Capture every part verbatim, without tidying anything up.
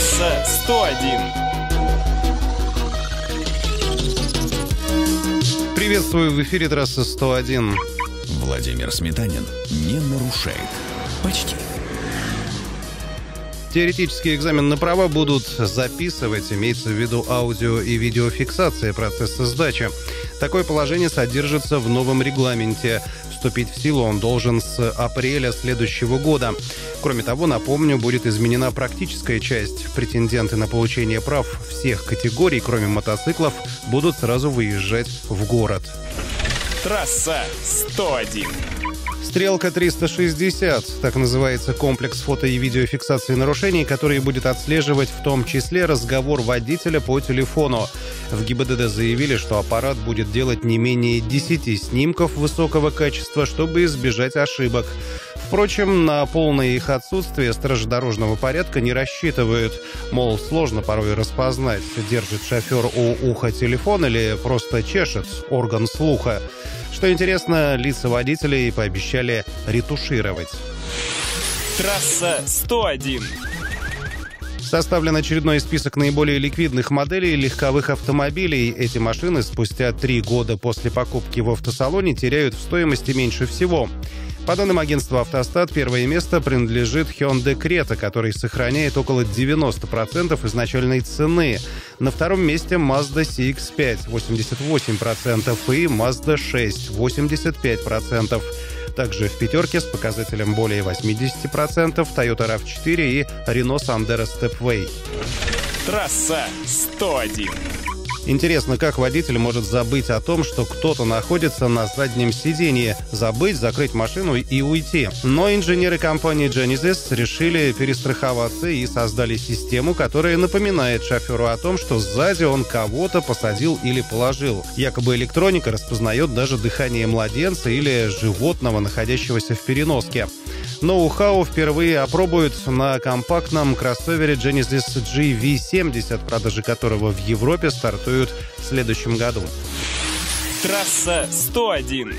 Трасса сто один. Приветствую, в эфире трасса сто один. Владимир Сметанин не нарушает. Почти. Теоретический экзамен на права будут записывать, имеется в виду аудио- и видеофиксация процесса сдачи. Такое положение содержится в новом регламенте. Вступить в силу он должен с апреля следующего года. Кроме того, напомню, будет изменена практическая часть. Претенденты на получение прав всех категорий, кроме мотоциклов, будут сразу выезжать в город. Трасса сто один. Стрелка триста шестьдесят. Так называется комплекс фото- и видеофиксации нарушений, который будет отслеживать в том числе разговор водителя по телефону. В ГИБДД заявили, что аппарат будет делать не менее десяти снимков высокого качества, чтобы избежать ошибок. Впрочем, на полное их отсутствие стражи дорожного порядка не рассчитывают. Мол, сложно порой распознать, держит шофер у уха телефон или просто чешет орган слуха. Что интересно, лица водителей пообещали ретушировать. Трасса сто один. Составлен очередной список наиболее ликвидных моделей легковых автомобилей. Эти машины спустя три года после покупки в автосалоне теряют в стоимости меньше всего. По данным агентства «Автостат», первое место принадлежит Hyundai Creta, который сохраняет около девяносто процентов изначальной цены. На втором месте Mazda си икс пять – восемьдесят восемь процентов и Mazda шесть – восемьдесят пять процентов. Также в пятерке с показателем более восемьдесят процентов Toyota рав четыре и Renault Sandero Stepway. Трасса сто один. Интересно, как водитель может забыть о том, что кто-то находится на заднем сидении, забыть, закрыть машину и уйти. Но инженеры компании Genesis решили перестраховаться и создали систему, которая напоминает шоферу о том, что сзади он кого-то посадил или положил. Якобы электроника распознает даже дыхание младенца или животного, находящегося в переноске. Ноу-хау впервые опробуют на компактном кроссовере Genesis джи ви семьдесят, продажи которого в Европе стартуют в следующем году. Трасса сто один.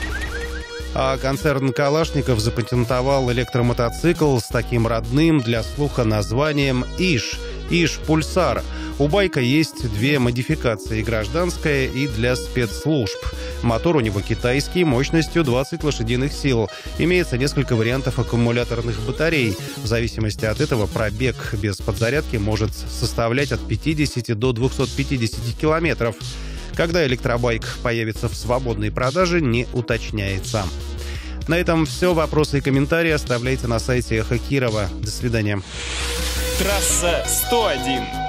А концерн Калашников запатентовал электромотоцикл с таким родным для слуха названием «Иш». «Иш Пульсар». У байка есть две модификации – гражданская и для спецслужб. Мотор у него китайский, мощностью двадцать лошадиных сил. Имеется несколько вариантов аккумуляторных батарей. В зависимости от этого пробег без подзарядки может составлять от пятидесяти до двухсот пятидесяти километров. Когда электробайк появится в свободной продаже, не уточняется. На этом все. Вопросы и комментарии оставляйте на сайте Эхо Кирова. До свидания. Трасса сто один.